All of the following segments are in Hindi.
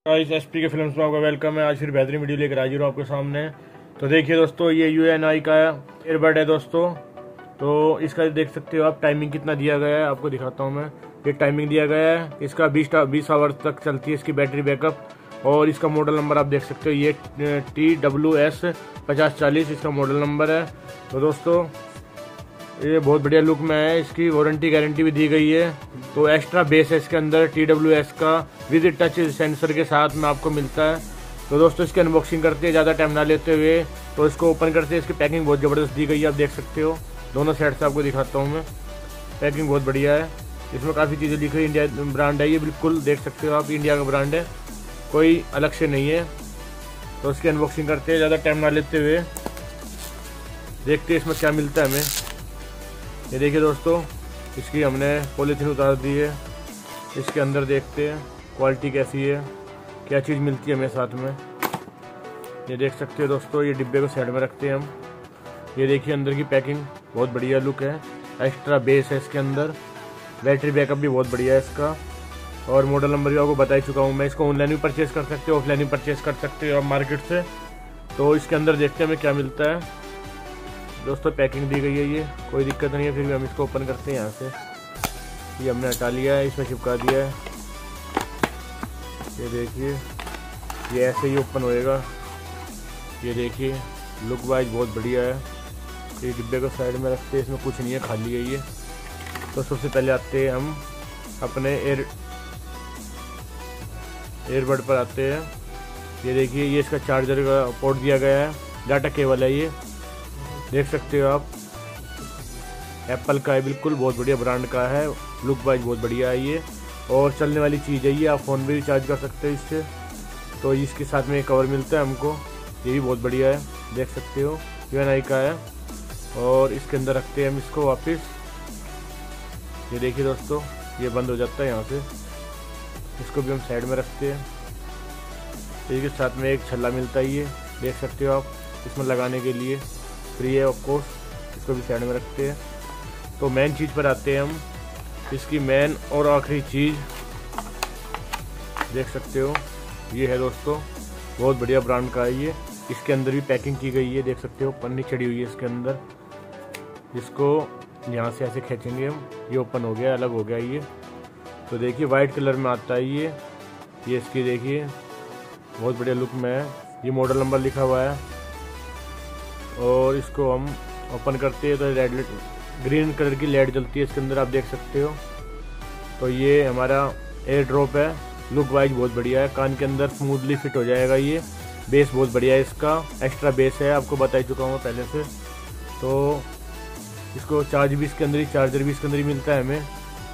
गाइस एसपी के फिल्म्स में आपका वेलकम है। आज फिर बेहतरीन वीडियो लेकर हाजिर हूँ आपके सामने। तो देखिए दोस्तों, ये UNI का एयरबड है दोस्तों। तो इसका देख सकते हो आप, टाइमिंग कितना दिया गया है आपको दिखाता हूँ मैं। ये टाइमिंग दिया गया है, इसका 20 आवर तक चलती है इसकी बैटरी बैकअप। और इसका मॉडल नंबर आप देख सकते हो, ये TWS 5040 इसका मॉडल नंबर है। तो दोस्तों ये बहुत बढ़िया लुक में है, इसकी वारंटी गारंटी भी दी गई है। तो एक्स्ट्रा बेस है इसके अंदर TWS का विद टच सेंसर के साथ में आपको मिलता है। तो दोस्तों इसकी अनबॉक्सिंग करते हैं ज़्यादा टाइम ना लेते हुए। तो इसको ओपन करते हैं। इसकी पैकिंग बहुत ज़बरदस्त दी गई है, आप देख सकते हो। दोनों साइड से आपको दिखाता हूँ मैं, पैकिंग बहुत बढ़िया है। इसमें काफ़ी चीज़ें लिखी है, इंडिया ब्रांड है ये, बिल्कुल देख सकते हो आप, इंडिया का ब्रांड है, कोई अलग से नहीं है। तो इसकी अनबॉक्सिंग करते हैं ज़्यादा टाइम ना लेते हुए, देखते हैं इसमें क्या मिलता है हमें। ये देखिए दोस्तों, इसकी हमने पॉलीथीन उतार दी है। इसके अंदर देखते हैं क्वालिटी कैसी है, क्या चीज़ मिलती है हमें साथ में। ये देख सकते हो दोस्तों, ये डिब्बे को साइड में रखते हैं हम। ये देखिए अंदर की पैकिंग, बहुत बढ़िया लुक है। एक्स्ट्रा बेस है इसके अंदर, बैटरी बैकअप भी बहुत बढ़िया है इसका। और मॉडल नंबर भी आपको बता ही चुका हूँ मैं। इसको ऑनलाइन भी परचेज़ कर सकते हो, ऑफलाइन भी परचेज़ कर सकते हो आप मार्केट से। तो इसके अंदर देखते हैं हमें क्या मिलता है दोस्तों। पैकिंग दी गई है, ये कोई दिक्कत नहीं है। फिर भी हम इसको ओपन करते हैं यहाँ से। ये हमने हटा लिया है, इसमें चिपका दिया है। ये देखिए, ये ऐसे ही ओपन होएगा। ये देखिए लुक वाइज बहुत बढ़िया है। ये डिब्बे को साइड में रखते हैं, इसमें कुछ नहीं है, खाली है ये। तो सबसे पहले आते हैं हम अपने एयरबड पर आते हैं। ये देखिए, ये इसका चार्जर का पोर्ट दिया गया है, डाटा केबल है ये, देख सकते हो आप। एप्पल का है, बिल्कुल बहुत बढ़िया ब्रांड का है। लुक वाइज बहुत बढ़िया है ये, और चलने वाली चीज़ है ये। आप फ़ोन भी चार्ज कर सकते हो इससे। तो इसके साथ में एक कवर मिलता है हमको, ये भी बहुत बढ़िया है, देख सकते हो, UNI का है। और इसके अंदर रखते हैं हम इसको वापस। ये देखिए दोस्तों, ये बंद हो जाता है यहाँ से। इसको भी हम साइड में रखते हैं। इसके साथ में एक छल्ला मिलता है, ये देख सकते हो आप, इसमें लगाने के लिए फ्री है ऑफ कोर्स। इसको भी साइड में रखते हैं। तो मेन चीज़ पर आते हैं हम, इसकी मेन और आखिरी चीज़ देख सकते हो, ये है दोस्तों, बहुत बढ़िया ब्रांड का है ये। इसके अंदर भी पैकिंग की गई है, देख सकते हो, पन्नी चढ़ी हुई है इसके अंदर। इसको यहाँ से ऐसे खींचेंगे हम, ये ओपन हो गया, अलग हो गया ये। तो देखिए वाइट कलर में आता है ये इसकी देखिए बहुत बढ़िया लुक में है। ये मॉडल नंबर लिखा हुआ है। और इसको हम ओपन करते हैं तो ग्रीन कलर की लाइट जलती है इसके अंदर, आप देख सकते हो। तो ये हमारा एयर ड्रॉप है, लुक वाइज बहुत बढ़िया है। कान के अंदर स्मूथली फिट हो जाएगा ये। बेस बहुत बढ़िया है इसका, एक्स्ट्रा बेस है, आपको बता ही चुका हूँ पहले से। तो इसको चार्ज भी इसके अंदर ही, चार्जर भी इसके अंदर ही मिलता है हमें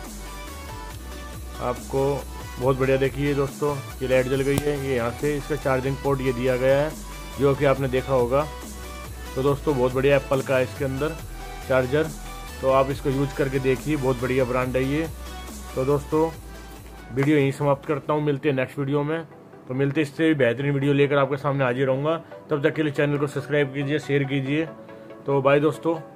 आपको। बहुत बढ़िया देखिए दोस्तों, ये लाइट जल गई है। ये यहाँ से इसका चार्जिंग पोर्ट ये दिया गया है, जो कि आपने देखा होगा। तो दोस्तों बहुत बढ़िया एप्पल का है इसके अंदर चार्जर। तो आप इसको यूज करके देखिए, बहुत बढ़िया ब्रांड है ये। तो दोस्तों वीडियो यहीं समाप्त करता हूँ, मिलते हैं नेक्स्ट वीडियो में। तो मिलते इससे भी बेहतरीन वीडियो लेकर आपके सामने हाजिर रहूँगा। तब तक के लिए चैनल को सब्सक्राइब कीजिए, शेयर कीजिए। तो बाय दोस्तों।